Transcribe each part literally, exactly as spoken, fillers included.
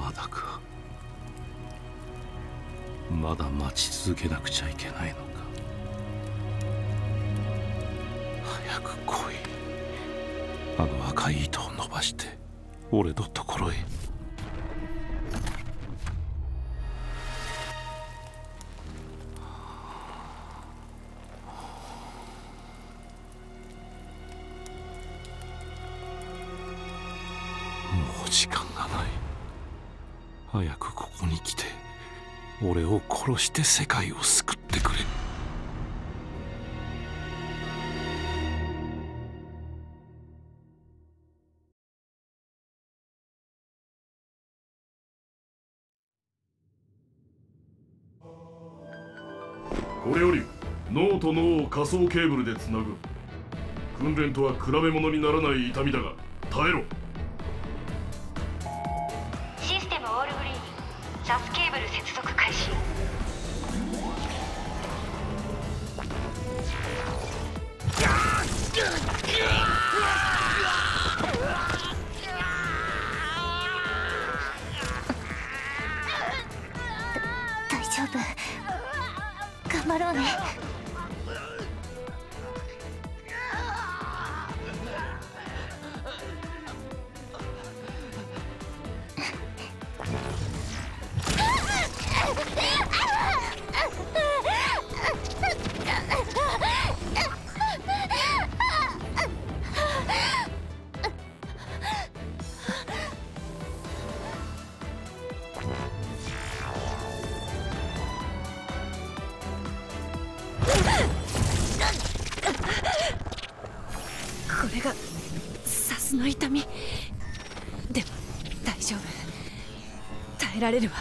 まだか。まだ待ち続けなくちゃいけないのか。早く来い。あの赤い糸を伸ばして俺のところへ。もう時間がない。早くここに来て俺を殺して世界を救ってくれ。 これより脳と脳を仮想ケーブルでつなぐ。訓練とは比べ物にならない痛みだが耐えろ。 システムオールグリーン、サスケーブル接続開始。 大丈夫、頑張ろうね。これがサスの痛みでも大丈夫、耐えられるわ。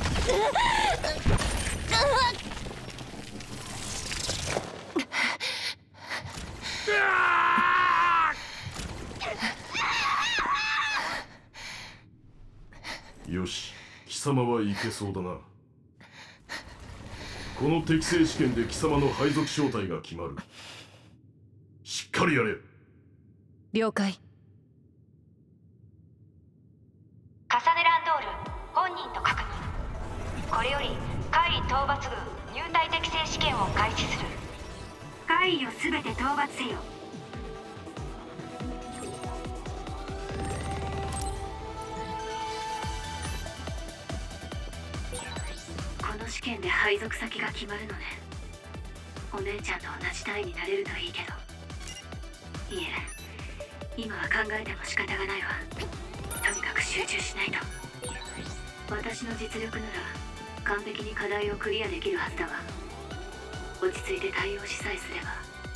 よし、貴様はいけそうだな。この適正試験で貴様の配属正体が決まる。しっかりやれ。 了解。 カサネランドール本人と確認。これより怪異討伐軍入隊適正試験を開始する。怪異をすべて討伐せよ。この試験で配属先が決まるのね。お姉ちゃんと同じ隊になれるといいけど。いえ、今は考えても仕方がないわ。とにかく集中しないと。私の実力なら完璧に課題をクリアできるはずだわ。落ち着いて対応しさえすれば。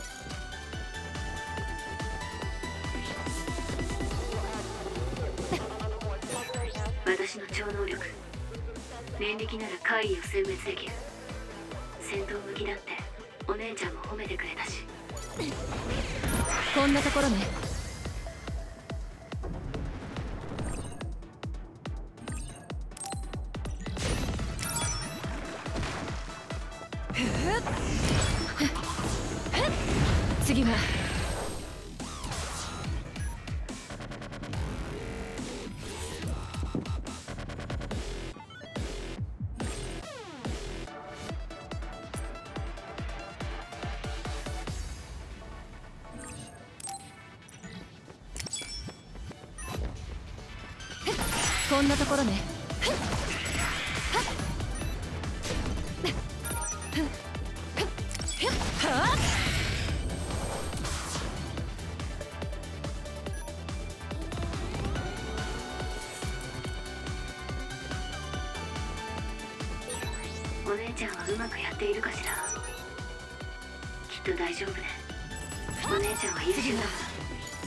私の超能力、念力なら怪異を殲滅できる。戦闘向きだってお姉ちゃんも褒めてくれたし。 こんなところね。次はこんなところね。 お姉ちゃんはうまくやっているかしら。きっと大丈夫ね。お姉ちゃんは優秀だもん。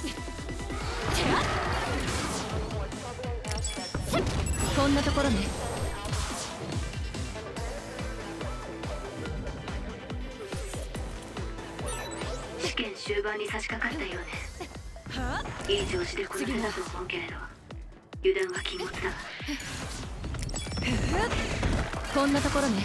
こんなところね。 試験終盤に差し掛かったようね。いい調子でこなせたと思うけれど、油断は禁物だわ。 こんなところね。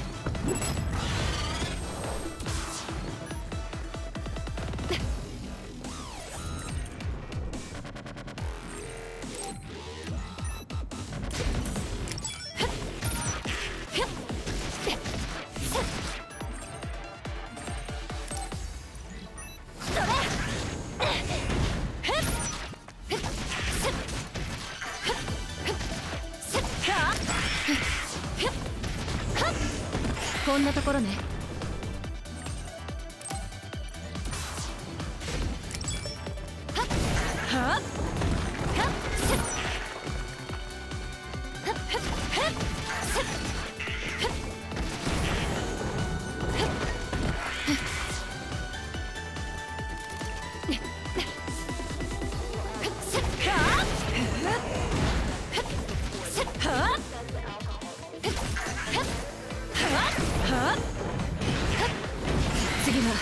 こんなところね。はっ次は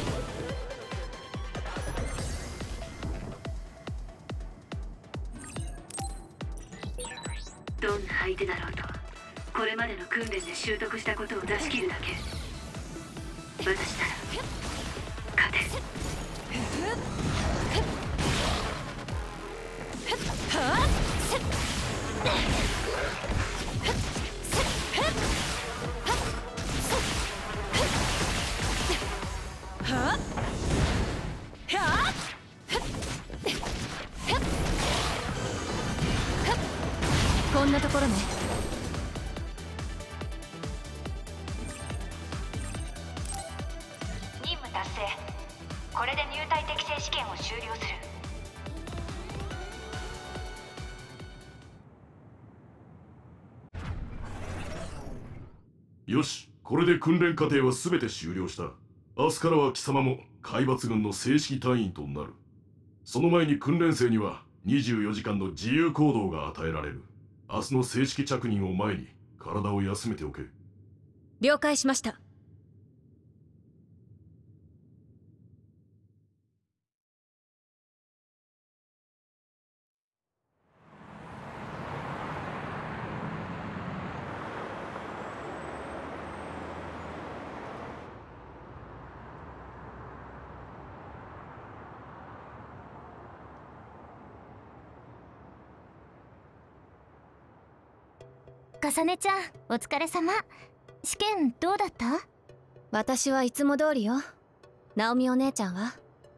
どんな相手だろうと、これまでの訓練で習得したことを出し切るだけ。私なら勝てる。 こんなところね。 任務達成。これで入隊適正試験を終了する。 よし、これで訓練過程は全て終了した。明日からは貴様も海抜軍の正式隊員となる。その前に訓練生にはにじゅうよじかんの自由行動が与えられる。明日の正式着任を前に体を休めておけ。 了解しました。 かさねちゃん、お疲れ様。試験どうだった？ 私はいつも通りよ。ナオミお姉ちゃんは？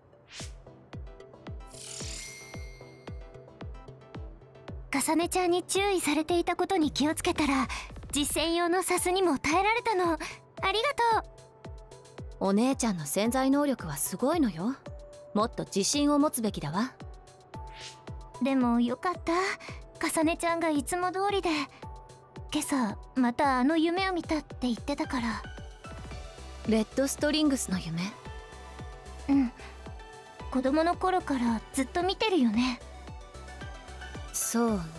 かさねちゃんに注意されていたことに気をつけたら、実践用のサスにも耐えられたの。ありがとう。 お姉ちゃんの潜在能力はすごいのよ。もっと自信を持つべきだわ。 でもよかった。かさねちゃんがいつも通りで。今朝またあの夢を見たって言ってたから。 レッドストリングスの夢？ うん、子供の頃からずっと見てるよね。 そうね。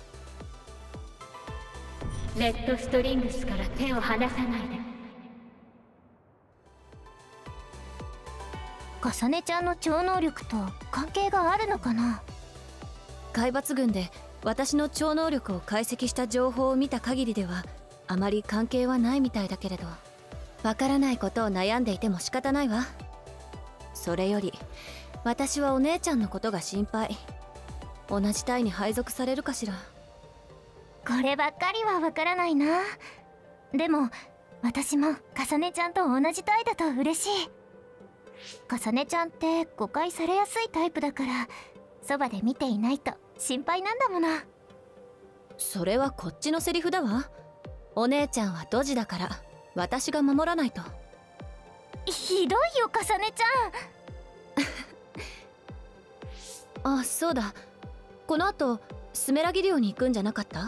レッドストリングスから手を離さないで。 かさねちゃんの超能力と関係があるのかな？ 海抜軍で私の超能力を解析した情報を見た限りではあまり関係はないみたいだけれど、わからないことを悩んでいても仕方ないわ。それより私はお姉ちゃんのことが心配。同じ隊に配属されるかしら。 こればっかりはわからないな。でも私もかさねちゃんと同じ隊だと嬉しい。かさねちゃんって誤解されやすいタイプだから、そばで見ていないと心配なんだもの。 それはこっちのセリフだわ。お姉ちゃんはドジだから私が守らないと。 ひどいよかさねちゃん。あ、そうだ。この後スメラギ漁に行くんじゃなかった？ あ、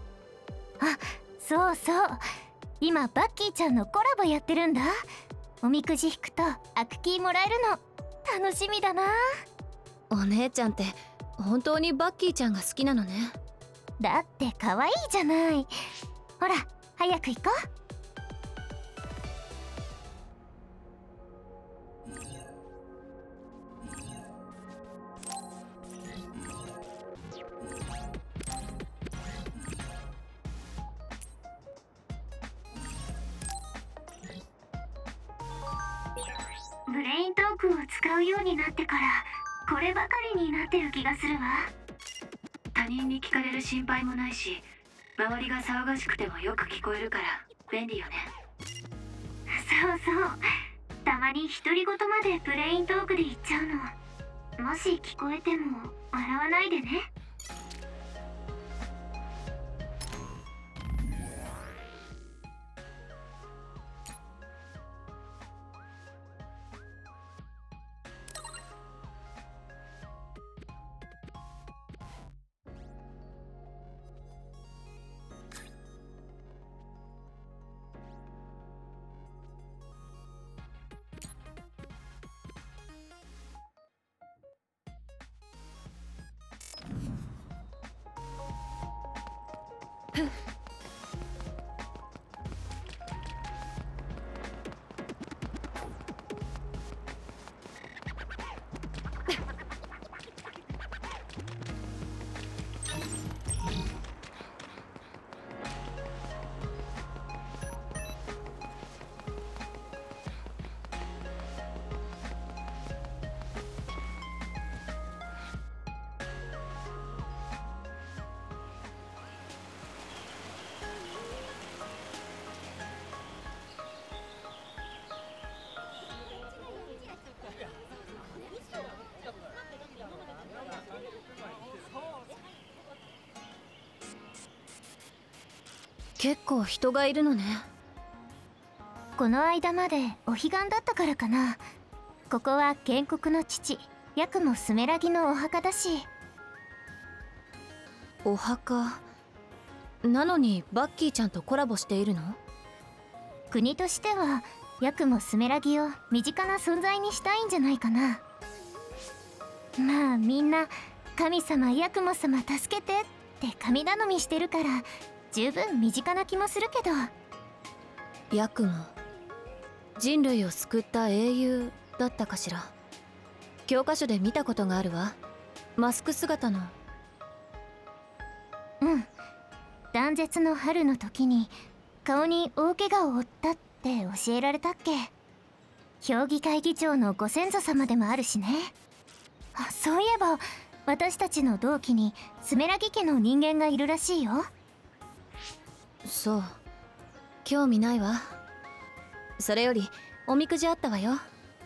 そうそう。今バッキーちゃんのコラボやってるんだ。おみくじ引くとアクキーもらえるの。楽しみだな。 お姉ちゃんって本当にバッキーちゃんが好きなのね。 だって可愛いじゃない。ほら早く行こう。 ブレイントークンを使うようになってからこればかりになってる気がするわ。他人に聞かれる心配もないし、周りが騒がしくてもよく聞こえるから便利よね。そうそう、たまに独り言までブレイントークで言っちゃうの。もし聞こえても笑わないでね。 結構人がいるのね。 この間までお彼岸だったからかな。ここは建国の父ヤクモスメラギのお墓だし。 お墓なのにバッキーちゃんとコラボしているの？ 国としてはヤクモスメラギを身近な存在にしたいんじゃないかな。まあみんな神様ヤクモ様助けてって神頼みしてるから十分身近な気もするけど。 ヤクモ、人類を救った英雄だったかしら。教科書で見たことがあるわ。マスク姿の。 うん、断絶の春の時に顔に大怪我を負ったって教えられたっけ。評議会議長のご先祖様でもあるしね。あ、そういえば私たちの同期にスメラギ家の人間がいるらしいよ。 そう、興味ないわ。それよりおみくじあったわよ。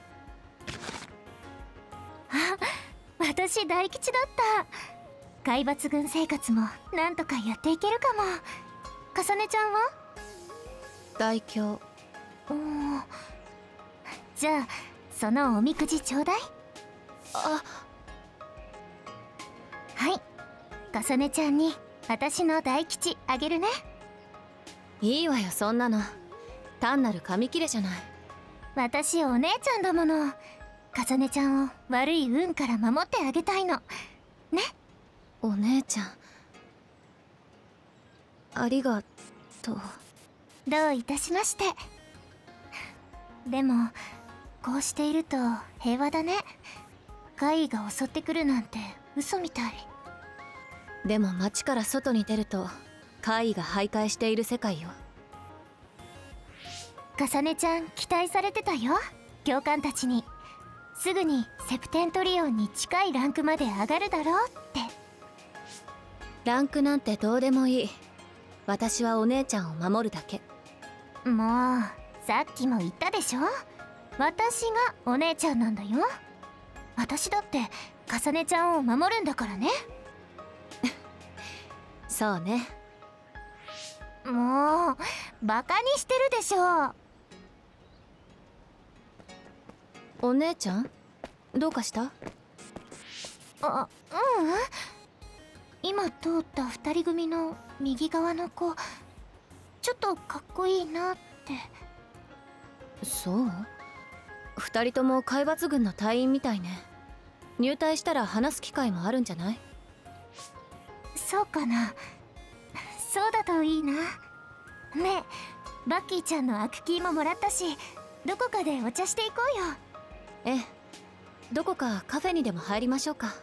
あ、私大吉だった。海抜軍生活もなんとかやっていけるかも。かさねちゃんは？ 大凶。 おー、じゃあそのおみくじちょうだい。 あ、 はい、かさねちゃんに私の大吉あげるね。 いいわよそんなの。単なる紙切れじゃない。 私お姉ちゃんだもの。かさねちゃんを悪い運から守ってあげたいのね。 お姉ちゃん、ありがとう。 どういたしまして。でもこうしていると平和だね。怪異が襲ってくるなんて嘘みたい。 でも街から外に出ると怪異が徘徊している世界よ。 かさねちゃん期待されてたよ、教官たちに。すぐにセプテントリオンに近いランクまで上がるだろうって。 ランクなんてどうでもいい。私はお姉ちゃんを守るだけ。 もうさっきも言ったでしょ、私がお姉ちゃんなんだよ。私だってかさねちゃんを守るんだからね。 そうね。 もうバカにしてるでしょ。 お姉ちゃんどうかした？ あ、ううん。今通った二人組の右側の子、ちょっとかっこいいなって。 そう？二人とも海抜軍の隊員みたいね。入隊したら話す機会もあるんじゃない？ そうかな。そうだといいな。ねえ、バッキーちゃんのアクキーももらったし、どこかでお茶していこうよ。 ええ、どこかカフェにでも入りましょうか。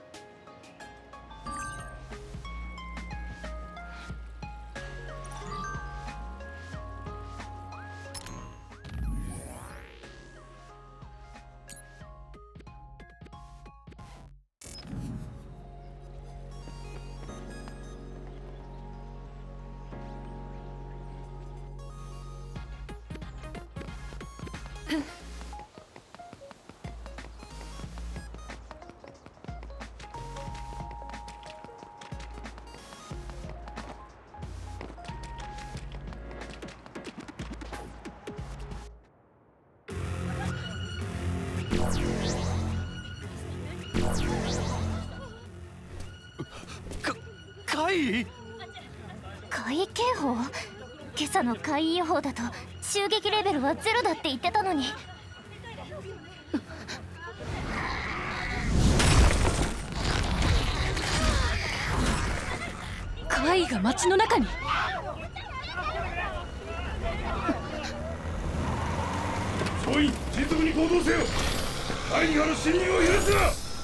怪異？ 怪異警報？今朝の怪異予報だと襲撃レベルはゼロだって言ってたのに。 怪異が街の中に。 総員迅速に行動せよ。怪異派の侵入を許すな。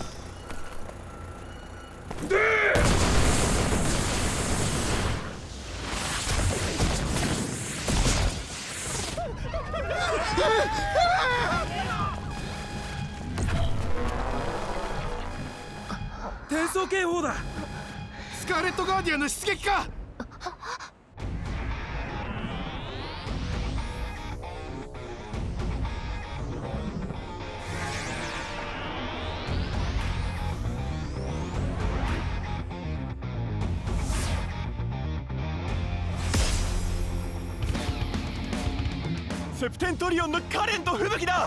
撃て！ 転送警報だ。スカーレットガーディアンの出撃か。 セプテントリオンのカレンと吹雪だ。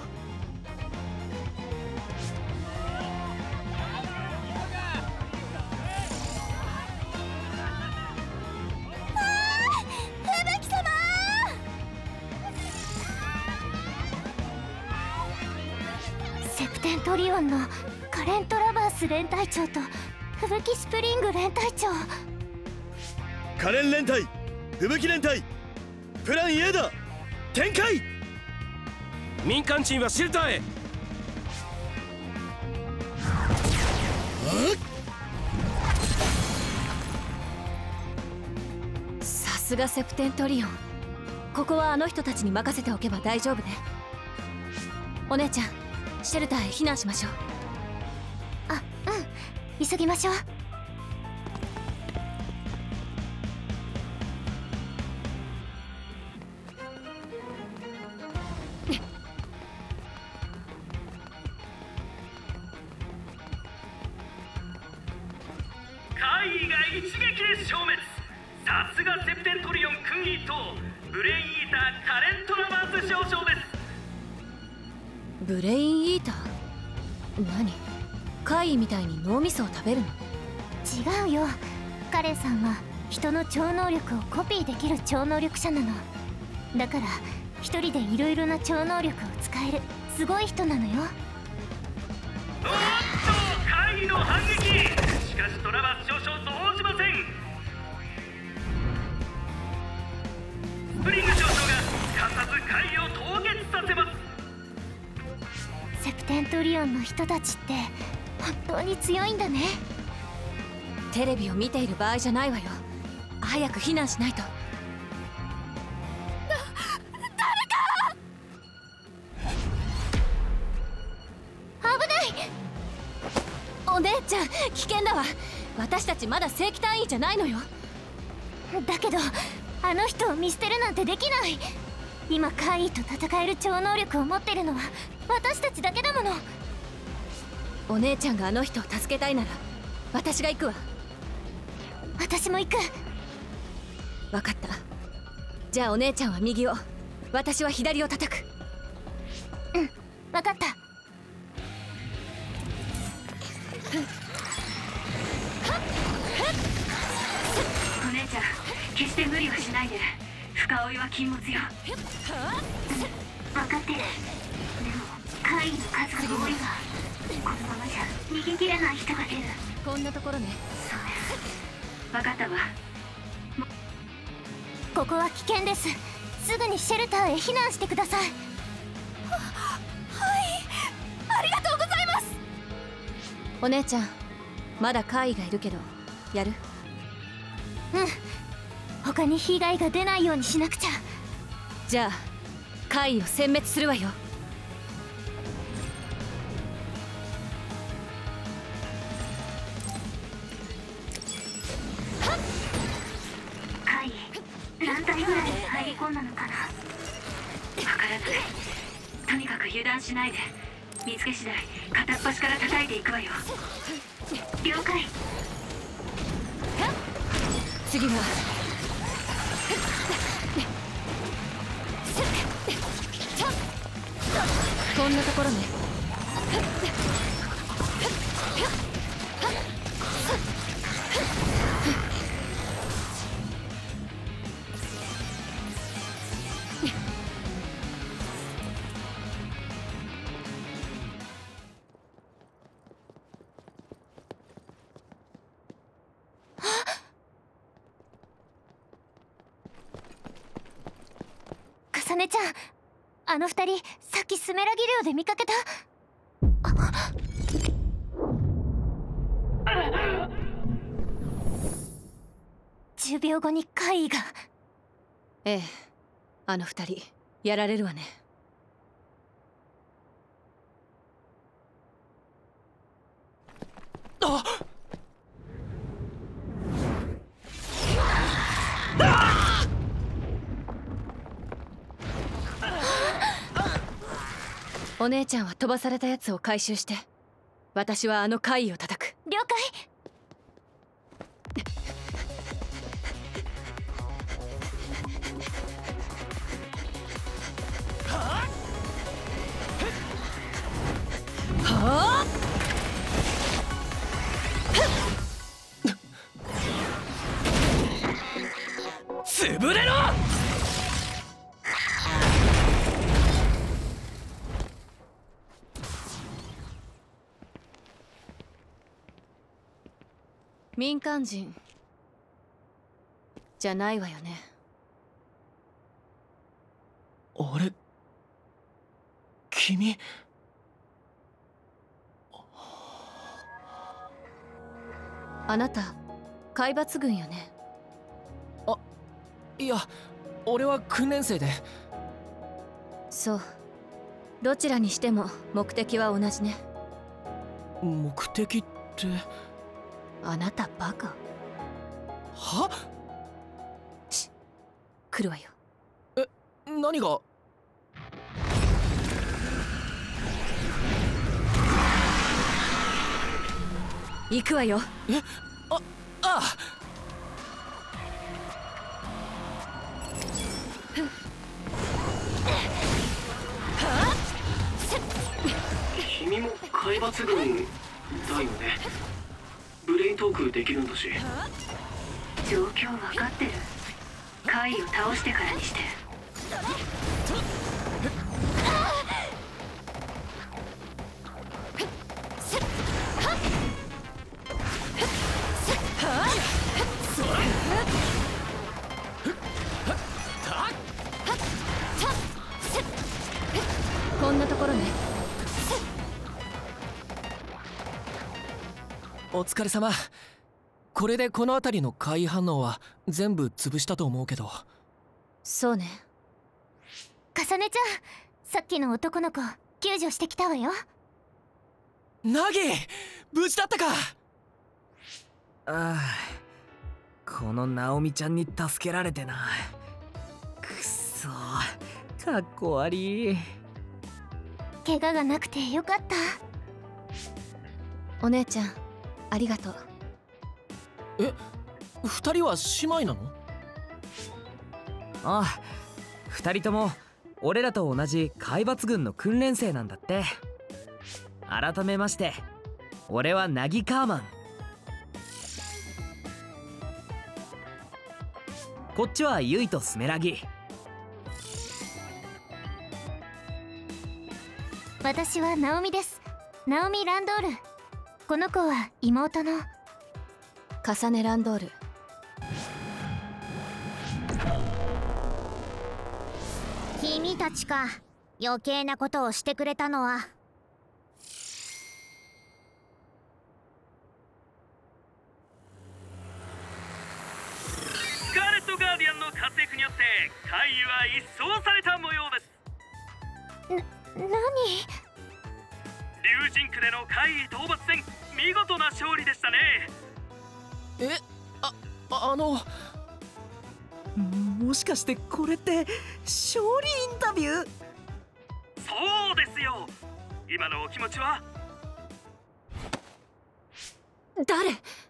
セプテントリオンのカレントラバース連隊長と吹雪スプリング連隊長。 カレン連隊、吹雪連隊、プラン A だ。展開。 民間人はシェルターへ。 さすがセプテントリオン。ここはあの人たちに任せておけば大丈夫ね。お姉ちゃん、シェルターへ避難しましょう。 あ、うん、急ぎましょう。 怪異が一撃で消滅。さすがセプテントリオン君一等、ブレインイーターカレントラバース少将です。 ブレインイーター？何？怪異みたいに脳みそを食べるの？ 違うよ。カレンさんは人の超能力をコピーできる超能力者なの。だから一人でいろいろな超能力を使えるすごい人なのよ。 おっと怪異の反撃。しかしトラバス少将動じません。スプリング少将がすかさず怪異を凍結させます。 セプテントリオンの人たちって本当に強いんだね。 テレビを見ている場合じゃないわよ。早く避難しないと。 危ない。 お姉ちゃん、危険だわ。私たちまだ正規隊員じゃないのよ。 だけどあの人を見捨てるなんてできない。今怪異と戦える超能力を持ってるのは私たちだけだもの。 お姉ちゃんがあの人を助けたいなら私が行くわ。 私も行く。 分かった。じゃあお姉ちゃんは右を、私は左を叩く。 うん、分かった。 お姉ちゃん、決して無理はしないで。深追いは禁物よ。 分かってる。でも怪異の数が多いわ。このままじゃ逃げ切れない人が出る。 こんなところね。 そうね、分かったわ。 ここは危険です。すぐにシェルターへ避難してください。は、はい、ありがとうございます。 お姉ちゃん、まだ怪異がいるけどやる？ うん、他に被害が出ないようにしなくちゃ。 じゃあ怪異を殲滅するわよ。 怪異何体ぐらいに入り込んだのかな。 わからない。とにかく油断しないで。見つけ次第片っ端から叩いていくわよ。 了解。 次はこんなところね。 かさねちゃん、あの二人さっきスメラギ寮で見かけた。じゅうびょうごに怪異が。 ええ、あの二人やられるわね。 あっ、 お姉ちゃんは飛ばされたやつを回収して、私はあの怪異を叩く。 了解。 民間人じゃないわよね。 あれ、君。 あなた海抜軍よね。 あ、いや、俺は訓練生で。 そう、どちらにしても目的は同じね。 目的って？ あなたバカ。 は？ し、来るわよ。 え、何が？ 行くわよ。 え、あ、ああ。 君も海抜軍だよね。ブレイントークできるんだし。 状況分かってる。カイを倒してからにして。 こんなところね。 お疲れ様。これでこの辺りの怪反応は全部潰したと思うけど。 そうね。 かさねちゃん、さっきの男の子救助してきたわよ。 ナギ、無事だったか。 ああ、このナオミちゃんに助けられてな。くっそ、かっこ悪い。 怪我がなくてよかった。 お姉ちゃんありがとう。 え、二人は姉妹なの？ ああ、二人とも俺らと同じ海抜軍の訓練生なんだって。改めまして、俺はナギカーマン。こっちはユイとスメラギ。 私はナオミです。ナオミ・ランドール。この子は妹のカサネ・ランドール。 君たちか。余計なことをしてくれたのは。 スカーレット・ガーディアンの活躍によって怪異は一掃された模様です。 な、何？ 竜神区での怪異討伐戦、見事な勝利でしたね。 え、あ、あのもしかしてこれって勝利インタビュー？ そうですよ。今のお気持ちは？ 誰？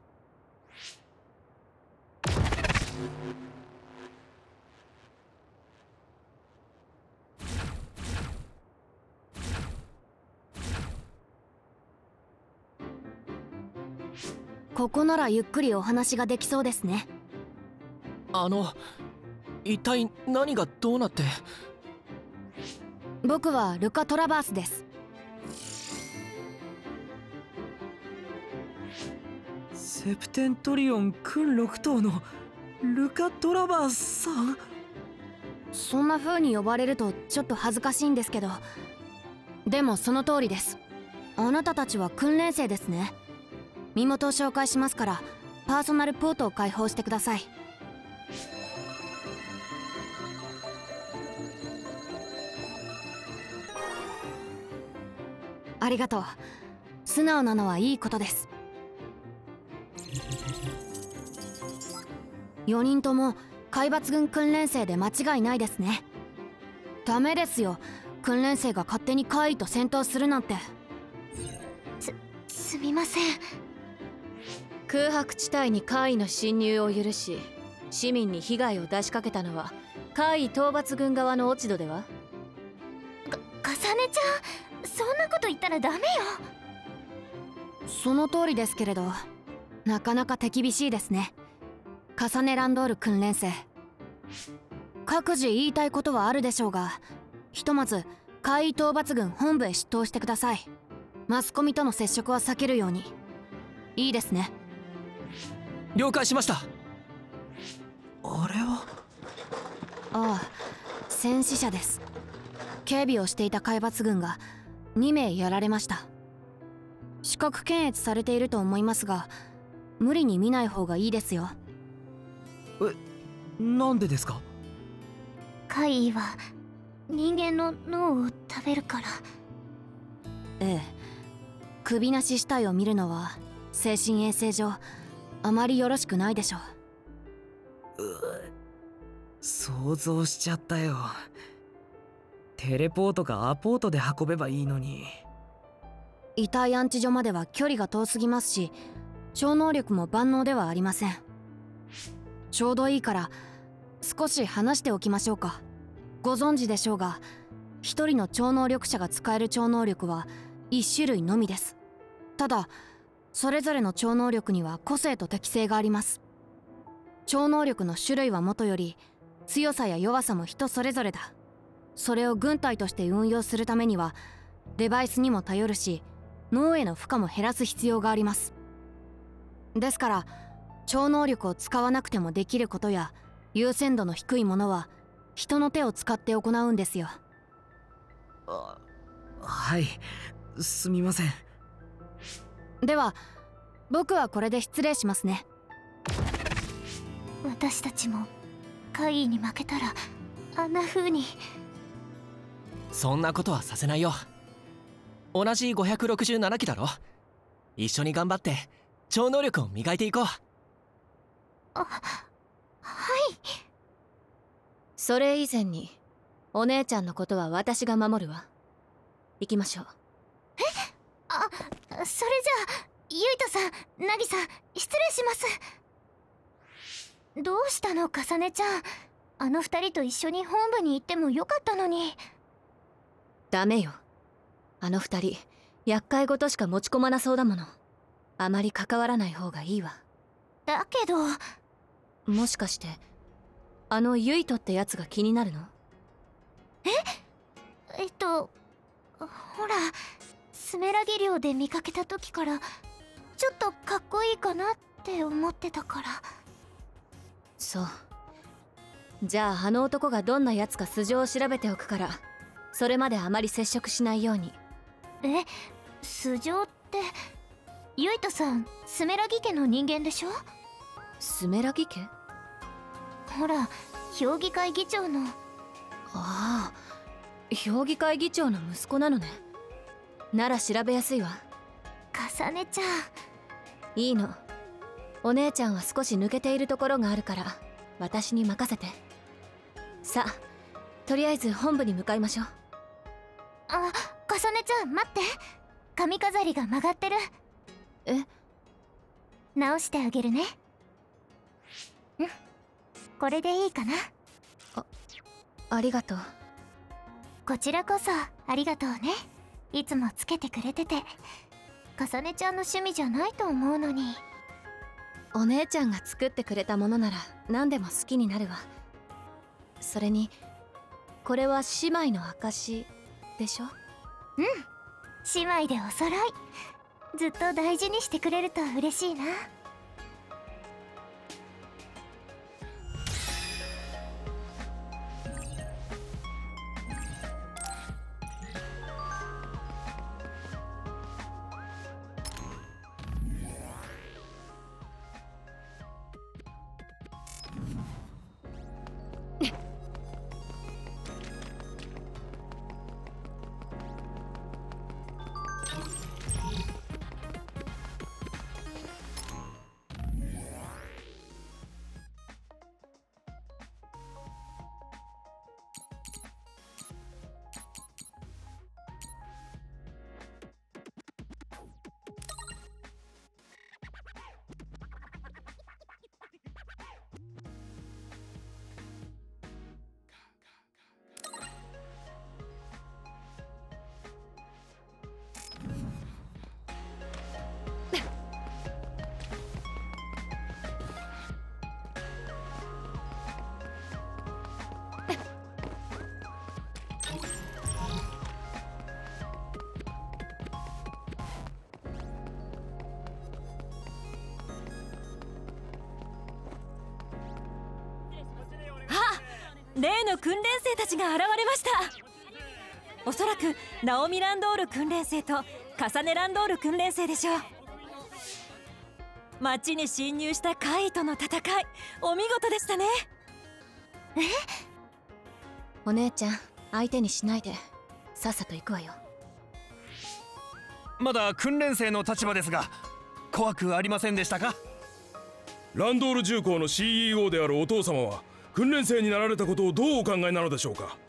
ここならゆっくりお話ができそうですね。 あの、一体何がどうなって？ 僕はルカ・トラバースです。 セプテントリオン訓ろく頭のルカ・トラバースさん？ そんな風に呼ばれるとちょっと恥ずかしいんですけど、でもその通りです。あなたたちは訓練生ですね。身元を紹介しますからパーソナルポートを開放してください。ありがとう。素直なのはいいことです。よにんとも海抜軍訓練生で間違いないですね。ダメですよ、訓練生が勝手に怪異と戦闘するなんて。 す、すみません。 空白地帯に怪異の侵入を許し市民に被害を出しかけたのは怪異討伐軍側の落ち度では？ か、かさねちゃん、そんなこと言ったらダメよ。 その通りですけれど、なかなか手厳しいですね、カサネ・ランドール訓練生。各自言いたいことはあるでしょうが、ひとまず怪異討伐軍本部へ出頭してください。マスコミとの接触は避けるように。いいですね。 了解しました。 あれはああ、戦死者です。警備をしていた海抜軍がにめいやられました。視覚検閲されていると思いますが、無理に見ない方がいいですよ。 え、なんでですか？ 怪異は人間の脳を食べるから。 ええ、首なし死体を見るのは精神衛生上あまりよろしくないでしょう。 う想像しちゃったよ。テレポートかアポートで運べばいいのに。 遺体安置所までは距離が遠すぎますし、超能力も万能ではありません。ちょうどいいから少し話しておきましょうか。ご存知でしょうが、一人の超能力者が使える超能力は一種類のみです。ただそれぞれの超能力には個性と適性があります。超能力の種類はもとより強さや弱さも人それぞれだ。それを軍隊として運用するためにはデバイスにも頼るし、脳への負荷も減らす必要があります。ですから超能力を使わなくてもできることや優先度の低いものは人の手を使って行うんですよ。 あ、はい、すみません。 では僕はこれで失礼しますね。 私たちも怪異に負けたらあんな風に。 そんなことはさせないよ。同じごひゃくろくじゅうななきだろ。一緒に頑張って超能力を磨いていこう。 あ、はい。 それ以前にお姉ちゃんのことは私が守るわ。行きましょう。 え、あ、それじゃあゆいとさん、なぎさん、失礼します。どうしたの、かさねちゃん。あの二人と一緒に本部に行ってもよかったのに。 ダメよ。あの二人厄介事しか持ち込まなそうだもの。あまり関わらない方がいいわ。 だけど、 もしかしてあのユイトってやつが気になるの？ ええっとほら、スメラギ漁で見かけた時からちょっとかっこいいかなって思ってたから。 そう。じゃああの男がどんなやつか素性を調べておくから、それまであまり接触しないように。 え、素性ってゆいとさん、スメラギ家の人間でしょ？ スメラギ家？ ほら、評議会議長の。 ああ、評議会議長の息子なのね。なら調べやすいわ。 かさねちゃん。 いいの。お姉ちゃんは少し抜けているところがあるから私に任せて。さあ、とりあえず本部に向かいましょう。 あ、かさねちゃん待って。髪飾りが曲がってる。 え？ 直してあげるね。うん、これでいいかな。 あ、ありがとう。 こちらこそありがとうね。いつもつけてくれてて。かさねちゃんの趣味じゃないと思うのに。 お姉ちゃんが作ってくれたものなら何でも好きになるわ。それにこれは姉妹の証でしょ？ うん、姉妹でお揃い。ずっと大事にしてくれると嬉しいな。 例の訓練生たちが現れました。おそらくナオミ・ランドール訓練生とカサネ・ランドール訓練生でしょう。町に侵入した怪異との戦い、お見事でしたね。 え？お姉ちゃん、相手にしないでさっさと行くわよ。 まだ訓練生の立場ですが、怖くありませんでしたか？ ランドール重工の シーイーオー であるお父様は訓練生になられたことをどうお考えなのでしょうか？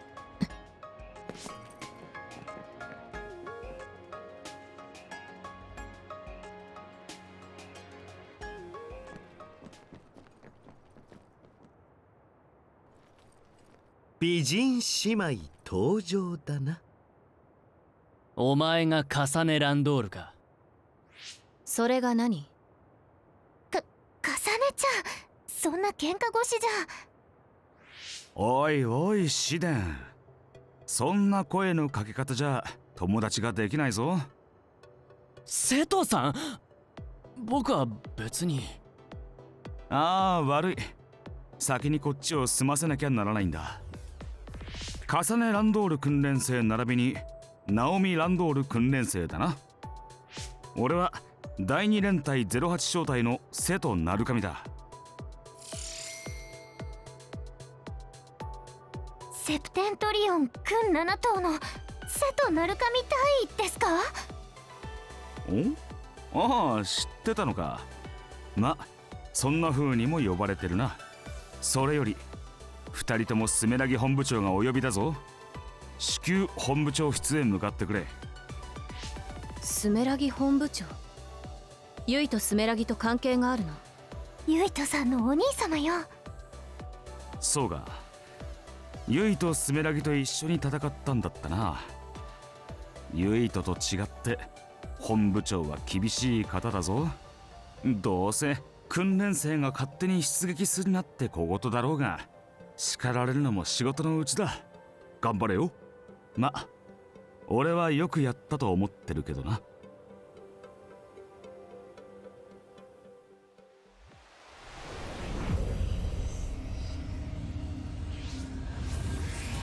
美人姉妹登場だな。 お前がカサネ・ランドールか？ それが何？ か、カサネちゃん、そんな喧嘩越しじゃ。 おいおいシデン、そんな声のかけ方じゃ友達ができないぞ。 瀬戸さん、僕は別に。 ああ、悪い。先にこっちを済ませなきゃならないんだ。カサネ・ランドール訓練生並びにナオミ・ランドール訓練生だな。俺はだいに連隊ゼロはち小隊の瀬戸鳴神だ。 セプテントリオン訓なな頭の瀬戸鳴神隊ですか？ お？ああ、知ってたのか。ま、そんな風にも呼ばれてるな。それより二人ともスメラギ本部長がお呼びだぞ。至急本部長室へ向かってくれ。 スメラギ本部長？ユイとスメラギと関係があるの？ ユイとさんのお兄様よ。 そうか、ユイとスメラギと一緒に戦ったんだったな。ユイとと違って本部長は厳しい方だぞ。どうせ訓練生が勝手に出撃するなって小言だろうが、叱られるのも仕事のうちだ。頑張れよ。ま、俺はよくやったと思ってるけどな。